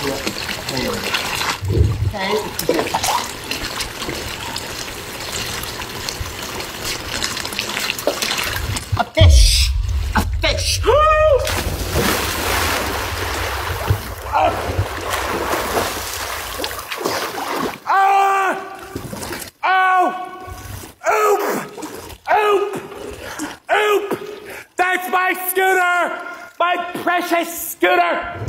Okay, a fish! A fish! Oop! That's my scooter! My precious scooter!